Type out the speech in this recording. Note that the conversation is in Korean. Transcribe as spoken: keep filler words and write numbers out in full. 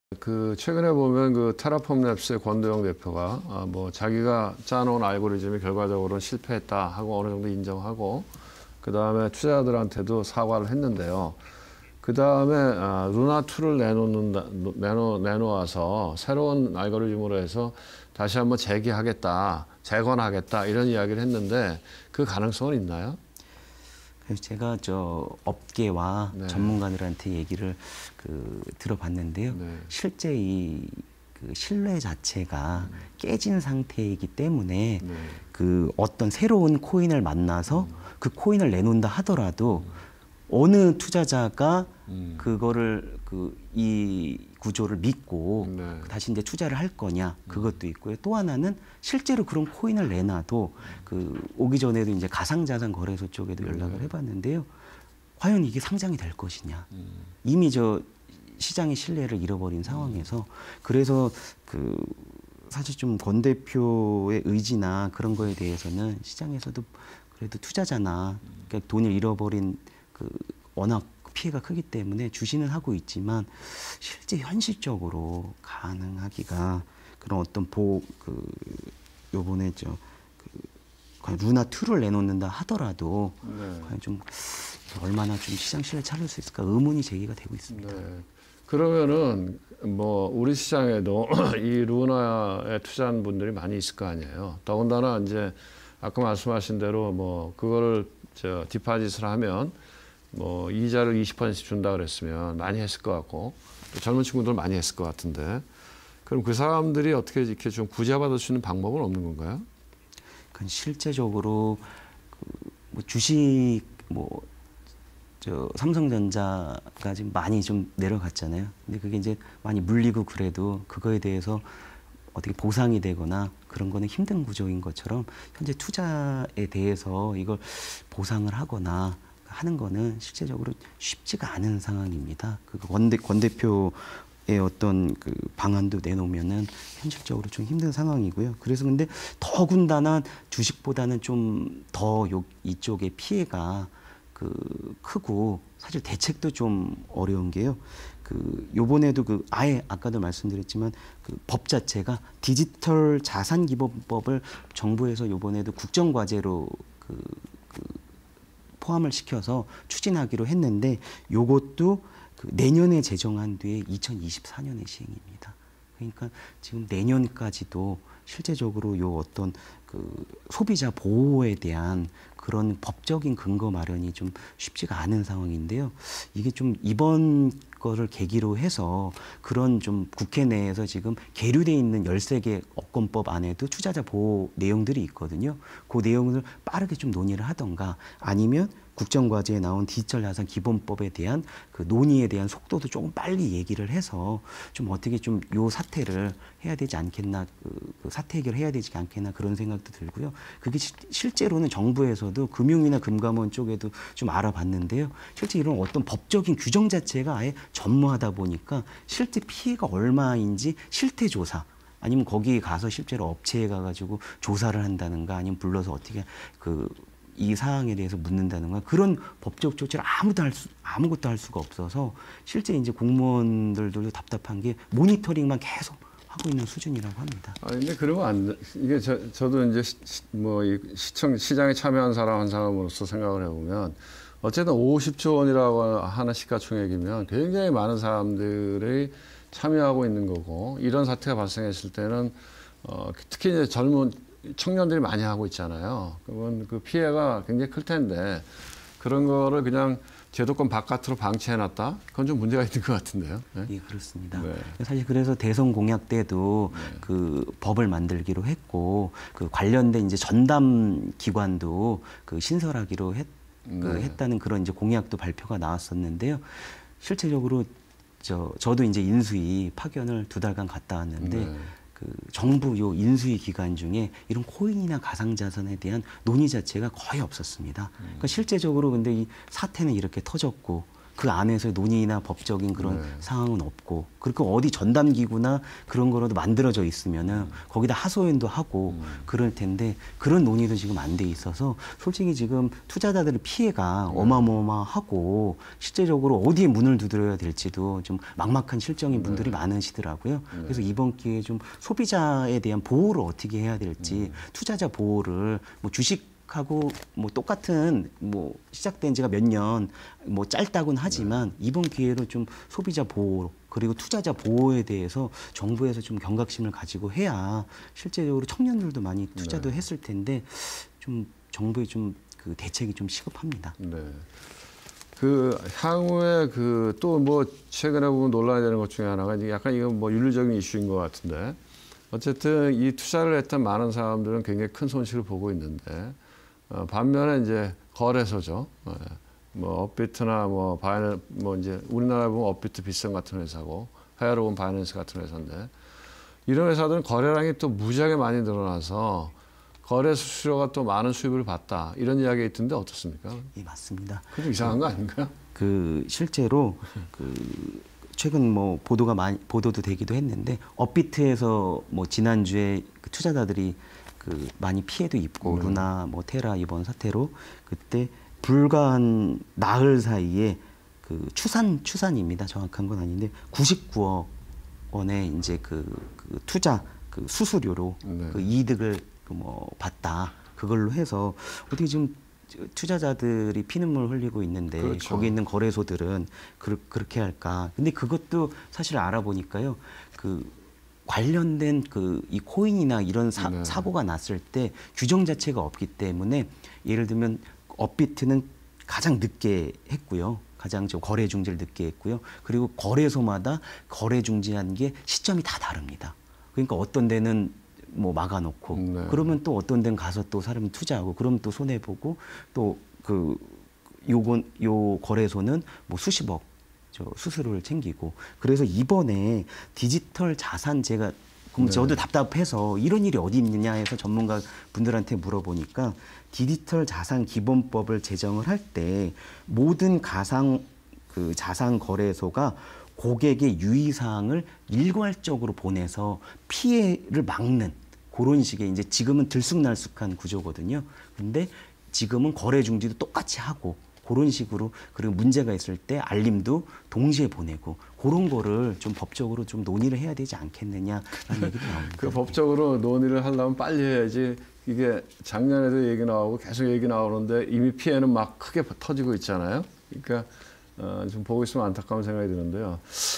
그 최근에 보면 그 테라폼 랩스의 권도영 대표가 아 뭐 자기가 짜놓은 알고리즘이 결과적으로는 실패했다 하고 어느 정도 인정하고 그 다음에 투자자들한테도 사과를 했는데요. 그 다음에 아, 루나투를 내놓는다, 내놓, 내놓아서 새로운 알고리즘으로 해서 다시 한번 재기하겠다, 재건하겠다 이런 이야기를 했는데 그 가능성은 있나요? 그래서 제가 저 업계와 네. 전문가들한테 얘기를 그 들어봤는데요. 네. 실제 이 그 신뢰 자체가 음. 깨진 상태이기 때문에 네. 그 어떤 새로운 코인을 만나서 음. 그 코인을 내놓는다 하더라도 음. 어느 투자자가 음. 그거를 그 이 구조를 믿고 네. 다시 이제 투자를 할 거냐 그것도 있고요. 또 하나는 실제로 그런 코인을 내놔도 그 오기 전에도 이제 가상자산 거래소 쪽에도 연락을 해봤는데요. 과연 이게 상장이 될 것이냐. 음. 이미 저 시장의 신뢰를 잃어버린 상황에서 그래서 그 사실 좀 권 대표의 의지나 그런 거에 대해서는 시장에서도 그래도 투자자나 그러니까 돈을 잃어버린 그 워낙 피해가 크기 때문에 주시는 하고 있지만 실제 현실적으로 가능하기가 그런 어떤 보 그 요번에 저 그 루나 투를 내놓는다 하더라도 네. 과연 좀 얼마나 좀 시장 신뢰를 찾을 수 있을까 의문이 제기가 되고 있습니다. 네. 그러면은 뭐 우리 시장에도 이 루나에 투자한 분들이 많이 있을 거 아니에요. 더군다나 이제 아까 말씀하신 대로 뭐 그거를 저 디파짓을 하면 뭐 이자를 이십 퍼센트 준다 그랬으면 많이 했을 것 같고 또 젊은 친구들 많이 했을 것 같은데 그럼 그 사람들이 어떻게 이렇게 좀 구제받을 수 있는 방법은 없는 건가요? 그건 실제적으로 그뭐 주식 뭐 저 삼성전자가 지금 많이 좀 내려갔잖아요. 근데 그게 이제 많이 물리고 그래도 그거에 대해서 어떻게 보상이 되거나 그런 거는 힘든 구조인 것처럼 현재 투자에 대해서 이걸 보상을 하거나 하는 거는 실제적으로 쉽지가 않은 상황입니다. 그 권, 권 대표의 어떤 그 방안도 내놓으면은 현실적으로 좀 힘든 상황이고요. 그래서 근데 더군다나 주식보다는 좀 더 이쪽의 피해가 그 크고 사실 대책도 좀 어려운 게요. 그 요번에도 그 아예 아까도 말씀드렸지만 그 법 자체가 디지털 자산 기본법을 정부에서 요번에도 국정과제로 그, 그 포함을 시켜서 추진하기로 했는데 요것도 그 내년에 제정한 뒤에 이천이십사 년에 시행입니다. 그러니까 지금 내년까지도 실제적으로 요 어떤 그 소비자 보호에 대한 그런 법적인 근거 마련이 좀 쉽지가 않은 상황인데요. 이게 좀 이번 거를 계기로 해서 그런 좀 국회 내에서 지금 계류돼 있는 열세 개 업권법 안에도 투자자 보호 내용들이 있거든요. 그 내용을 빠르게 좀 논의를 하던가 아니면 국정과제에 나온 디지털 자산 기본법에 대한 그 논의에 대한 속도도 조금 빨리 얘기를 해서 좀 어떻게 좀 요 사태를 해야 되지 않겠나, 그, 그 사태 해결을 해야 되지 않겠나 그런 생각도 들고요. 그게 시, 실제로는 정부에서도 금융이나 금감원 쪽에도 좀 알아봤는데요. 실제 이런 어떤 법적인 규정 자체가 아예 전무하다 보니까 실제 피해가 얼마인지 실태 조사 아니면 거기 가서 실제로 업체에 가가지고 조사를 한다는가 아니면 불러서 어떻게 그 이 사항에 대해서 묻는다든가 그런 법적 조치를 아무도 할 수, 아무것도 할 수가 없어서 실제 이제 공무원들도 답답한 게 모니터링만 계속 하고 있는 수준이라고 합니다. 아 근데 그러면 안 이게 저, 저도 이제 시, 뭐 이 시청 시장에 참여한 사람 한 사람으로서 생각을 해보면 어쨌든 오십조 원이라고 하는 시가총액이면 굉장히 많은 사람들이 참여하고 있는 거고 이런 사태가 발생했을 때는 어, 특히 이제 젊은 청년들이 많이 하고 있잖아요. 그건 그 피해가 굉장히 클 텐데 그런 거를 그냥 제도권 바깥으로 방치해놨다? 그건 좀 문제가 있는 것 같은데요. 네? 예, 그렇습니다. 네. 사실 그래서 대선 공약 때도 네. 그 법을 만들기로 했고 그 관련된 이제 전담 기관도 그 신설하기로 했, 네. 그 했다는 그런 이제 공약도 발표가 나왔었는데요. 실제적으로 저 저도 이제 인수위 파견을 두 달간 갔다 왔는데. 네. 그 정부 요 인수위 기관 중에 이런 코인이나 가상자산에 대한 논의 자체가 거의 없었습니다. 음. 그러니까 실제적으로 근데 이 사태는 이렇게 터졌고 그 안에서 논의나 법적인 그런 네. 상황은 없고, 그리고 어디 전담 기구나 그런 거라도 만들어져 있으면은 음. 거기다 하소연도 하고 음. 그럴 텐데 그런 논의도 지금 안 돼 있어서 솔직히 지금 투자자들의 피해가 네. 어마어마하고 실제적으로 어디에 문을 두드려야 될지도 좀 막막한 실정인 분들이 네. 많으시더라고요. 네. 그래서 이번 기회에 좀 소비자에 대한 보호를 어떻게 해야 될지, 음. 투자자 보호를 뭐 주식 하고 뭐 똑같은 뭐 시작된 지가 몇 년 뭐 짧다고는 하지만 이번 기회로 좀 소비자 보호 그리고 투자자 보호에 대해서 정부에서 좀 경각심을 가지고 해야 실제적으로 청년들도 많이 투자도 네. 했을 텐데 좀 정부의 좀 그 대책이 좀 시급합니다. 네. 그 향후에 그 또 뭐 최근에 보면 논란이 되는 것 중에 하나가 이제 약간 이건 뭐 윤리적인 이슈인 것 같은데 어쨌든 이 투자를 했던 많은 사람들은 굉장히 큰 손실을 보고 있는데 어, 반면에 이제 거래소죠. 예. 뭐 업비트나 뭐 바이낸스 뭐 이제 우리나라에 보면 업비트 비썸 같은 회사고 해외로 보면 바이낸스 같은 회사인데 이런 회사들은 거래량이 또 무지하게 많이 늘어나서 거래 수수료가 또 많은 수입을 받다 이런 이야기가 있던데 어떻습니까? 예, 맞습니다. 그좀 이상한 거 아닌가요? 그 실제로 그 최근 뭐 보도가 많이 보도도 되기도 했는데 업비트에서 뭐 지난주에 그 투자자들이 그 많이 피해도 입고 네. 루나 뭐 테라 이번 사태로 그때 불과 한 나흘 사이에 그 추산 추산입니다. 정확한 건 아닌데 구십구억 원의 이제 그, 그 투자 그 수수료로 네. 그 이득을 그 뭐 받다. 그걸로 해서 어떻게 지금 투자자들이 피눈물 흘리고 있는데 그렇죠. 거기 있는 거래소들은 그, 그렇게 할까? 근데 그것도 사실 알아보니까요. 그 관련된 그 이 코인이나 이런 사, 네. 사고가 났을 때 규정 자체가 없기 때문에 예를 들면 업비트는 가장 늦게 했고요. 가장 저 거래 중지를 늦게 했고요. 그리고 거래소마다 거래 중지한 게 시점이 다 다릅니다. 그러니까 어떤 데는 뭐 막아놓고 네. 그러면 또 어떤 데는 가서 또 사람이 투자하고 그러면 또 손해 보고 또 그 요건 요 거래소는 뭐 수십억 저 수수료를 챙기고 그래서 이번에 디지털 자산 제가 그럼 네. 저도 답답해서 이런 일이 어디 있느냐 해서 전문가 분들한테 물어보니까 디지털 자산 기본법을 제정을 할 때 모든 가상 그 자산 거래소가 고객의 유의 사항을 일괄적으로 보내서 피해를 막는 그런 식의 이제 지금은 들쑥날쑥한 구조거든요. 근데 지금은 거래 중지도 똑같이 하고 그런 식으로 그리고 문제가 있을 때 알림도 동시에 보내고 그런 거를 좀 법적으로 좀 논의를 해야 되지 않겠느냐라는 얘기도 나옵니다. 그 법적으로 논의를 하려면 빨리 해야지 이게 작년에도 얘기 나오고 계속 얘기 나오는데 이미 피해는 막 크게 터지고 있잖아요. 그러니까 어, 좀 보고 있으면 안타까운 생각이 드는데요.